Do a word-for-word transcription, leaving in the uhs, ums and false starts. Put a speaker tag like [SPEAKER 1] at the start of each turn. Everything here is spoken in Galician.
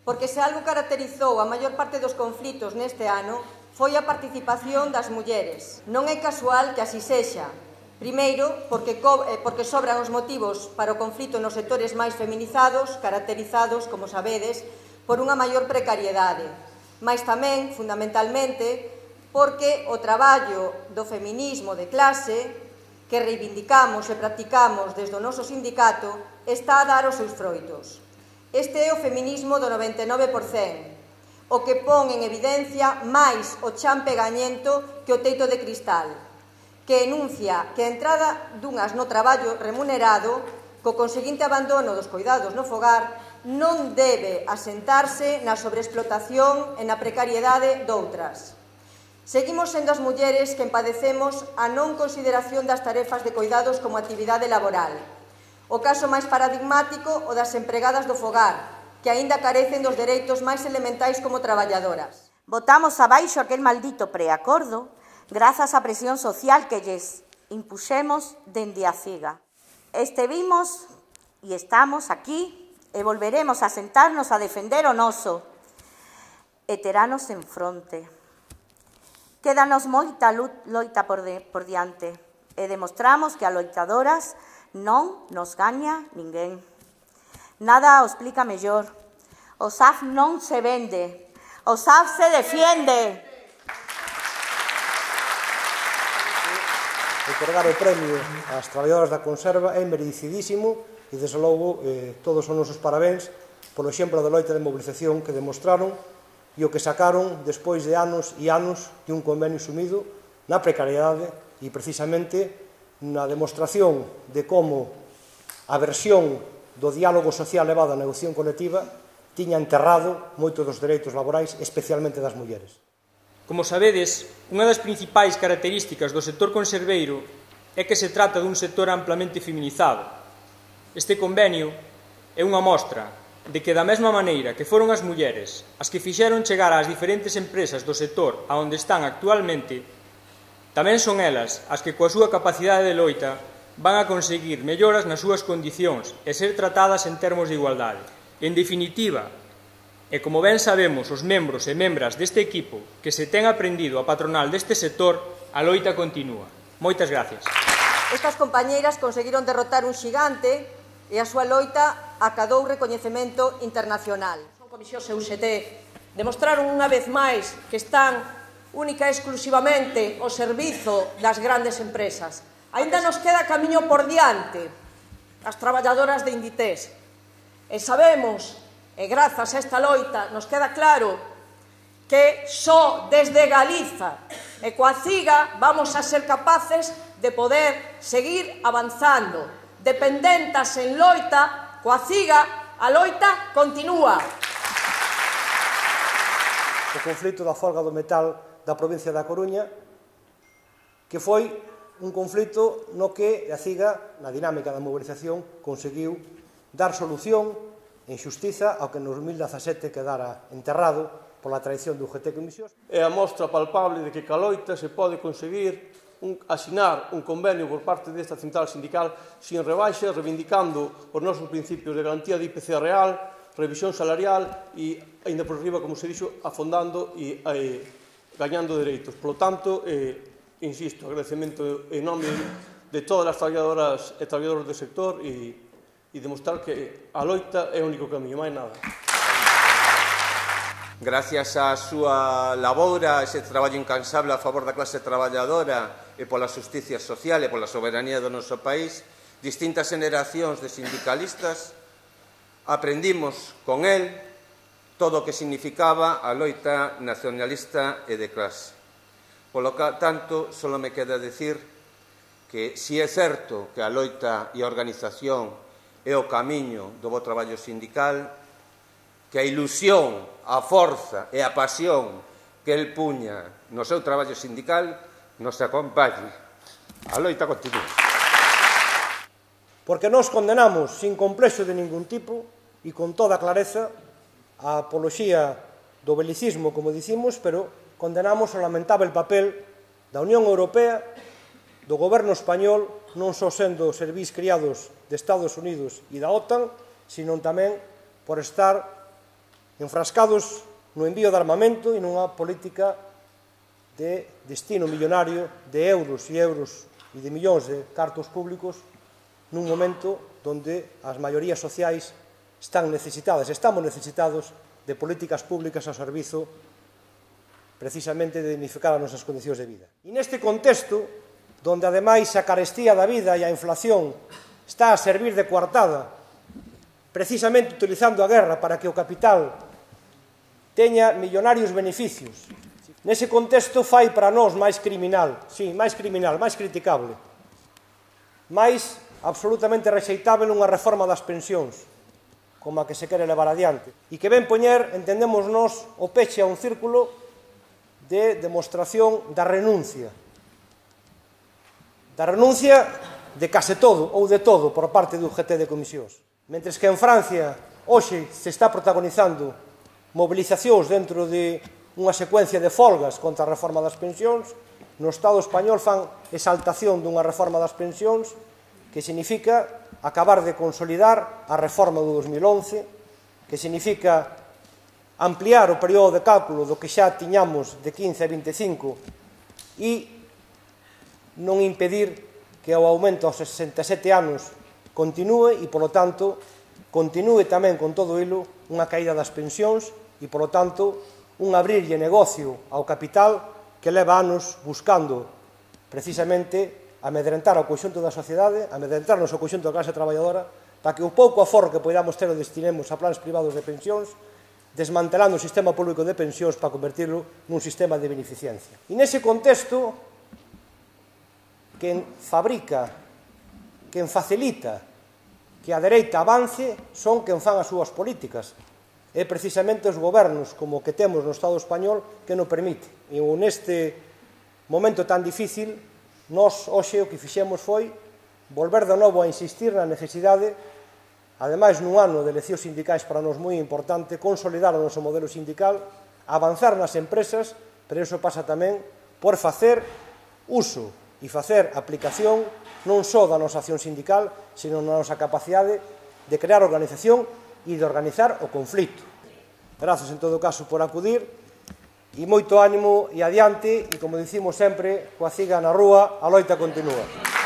[SPEAKER 1] porque se algo caracterizou a maior parte dos conflitos neste ano foi a participación das mulleres. Non é casual que así sexa. Primeiro, porque, porque sobran os motivos para o conflito nos sectores máis feminizados, caracterizados, como sabedes, por unha maior precariedade. Mais tamén, fundamentalmente, porque o traballo do feminismo de clase, que reivindicamos e practicamos desde o noso sindicato, está a dar os seus froitos. Este é o feminismo do noventa e nove por cento, o que pon en evidencia máis o chan pegañento que o teito de cristal, que enuncia que a entrada dunhas no traballo remunerado, co conseguinte abandono dos coidados no fogar, non debe asentarse na sobreexplotación e na precariedade doutras. Seguimos sendo as mulleres que empadecemos a non consideración das tarefas de coidados como actividade laboral. O caso máis paradigmático, o das empregadas do fogar, que aínda carecen dos dereitos máis elementais como traballadoras.
[SPEAKER 2] Botamos abaixo aquel maldito preacordo grazas á presión social que lles impuxemos dende a CIGA. Estivemos e estamos aquí e volveremos a sentarnos a defender o noso e teranos en fronte. Quédanos moita loita por, de, por diante e demostramos que a loitadoras non nos gaña ninguén. Nada o explica mellor. O S A F non se vende, o S A F se defiende.
[SPEAKER 3] Otorgar o premio ás traballadoras da conserva é merecidísimo e, desde logo, eh, todos os nosos parabéns polo exemplo de loita de mobilización que demostraron e o que sacaron despois de anos e anos de un convenio sumido na precariedade e, precisamente, na demostración de como a versión do diálogo social levado á negociación colectiva tiña enterrado moitos dos dereitos laborais, especialmente das mulleres.
[SPEAKER 4] Como sabedes, unha das principais características do sector conserveiro é que se trata dun sector amplamente feminizado. Este convenio é unha mostra de que, da mesma maneira que foron as mulleres as que fixeron chegar ás diferentes empresas do sector a onde están actualmente, tamén son elas as que, coa súa capacidade de loita, van a conseguir melloras nas súas condicións e ser tratadas en termos de igualdade. En definitiva, e como ben sabemos os membros e membras deste equipo que se ten aprendido a patronal deste sector, a loita continúa. Moitas gracias.
[SPEAKER 1] Estas compañeiras conseguiron derrotar un xigante e a súa loita acadou recoñecemento internacional.
[SPEAKER 5] Son Comisión E U S T demostraron unha vez máis que están única e exclusivamente ao servizo das grandes empresas. Aínda nos queda camiño por diante as traballadoras de Inditex. E sabemos, e grazas a esta loita, nos queda claro que só desde Galiza e coa CIGA vamos a ser capaces de poder seguir avanzando. Dependentas en loita, coa CIGA, a loita continúa.
[SPEAKER 3] O conflito da folga do metal da provincia da Coruña, que foi un conflito no que a CIGA, na dinámica da mobilización, conseguiu dar solución en xustiza ao que en dos mil dezasete quedara enterrado pola traición do U G T Comisións.
[SPEAKER 6] É a mostra palpable de que ca loita se pode conseguir un, asinar un convenio por parte desta central sindical sin rebaixa, reivindicando os nosos principios de garantía de I P C real, revisión salarial e, ainda por riba, como se dixo, afondando e eh, gañando dereitos. Por lo tanto, eh, insisto, agradecemento en nome de todas as traballadoras e traballadores do sector e, e demostrar que a loita é o único camiño, máis nada.
[SPEAKER 7] Gracias á súa labor, a ese traballo incansable a favor da clase traballadora e pola xusticia social e pola soberanía do noso país, distintas generacións de sindicalistas aprendimos con el todo o que significaba a loita nacionalista e de clase. Polo tanto, só me queda decir que, si é certo que a loita e a organización é o camiño do bo traballo sindical, que a ilusión, a forza e a pasión que el puña no seu traballo sindical nos acompañe. A loita continúa.
[SPEAKER 3] Porque nós condenamos sin complexo de ningún tipo e con toda clareza a apoloxía do belicismo, como dicimos, pero condenamos o lamentável papel da Unión Europea, do goberno español, non só sendo servís criados de Estados Unidos e da OTAN, sino tamén por estar enfrascados no envío de armamento e nunha política de destino millonario de euros e euros e de millóns de cartos públicos nun momento onde as maiorías sociais están necesitadas, estamos necesitados de políticas públicas ao servizo precisamente de dignificar as nosas condicións de vida. E neste contexto, onde ademais a carestía da vida e a inflación está a servir de coartada, precisamente utilizando a guerra para que o capital teña millonarios beneficios. Nese contexto fai para nós máis criminal, sí, máis criminal, máis criticable, máis absolutamente rexeitável unha reforma das pensións, como a que se quere levar adiante, e que ven poñer, entendemos nós, o peche a un círculo de demostración da renuncia. Da renuncia de case todo ou de todo por parte do U G T de comisións. Mentres que en Francia hoxe se está protagonizando mobilizacións dentro de unha secuencia de folgas contra a reforma das pensións, no Estado español fan exaltación dunha reforma das pensións que significa acabar de consolidar a reforma do dos mil once, que significa ampliar o período de cálculo do que xa tiñamos de quince a vinte e cinco e non impedir que o aumento aos sesenta e sete anos continúe e, polo tanto, continúe tamén con todo hilo unha caída das pensións e, polo tanto, un abrirlle negocio ao capital que leva anos buscando precisamente amedrentar o conxunto da sociedade, amedrentarnos o conxunto da clase traballadora, para que o pouco aforro que podamos ter o destinemos a plans privados de pensións, desmantelando o sistema público de pensións para convertirlo nun sistema de beneficencia. E nese contexto, quen fabrica, quen facilita que a dereita avance son quen fan as súas políticas. É precisamente os gobernos como que temos no Estado español que non permite. E neste momento tan difícil, nós hoxe o que fixemos foi volver de novo a insistir na necesidade, ademais nun ano de eleccións sindicais para nós moi importante, consolidar o noso modelo sindical, avanzar nas empresas, pero iso pasa tamén por facer uso e facer aplicación non só da nosa acción sindical, sino na nosa capacidade de crear organización e de organizar o conflito. Grazas, en todo caso, por acudir, e moito ánimo e adiante, e como dicimos sempre, coa ciga na rúa, a loita continúa.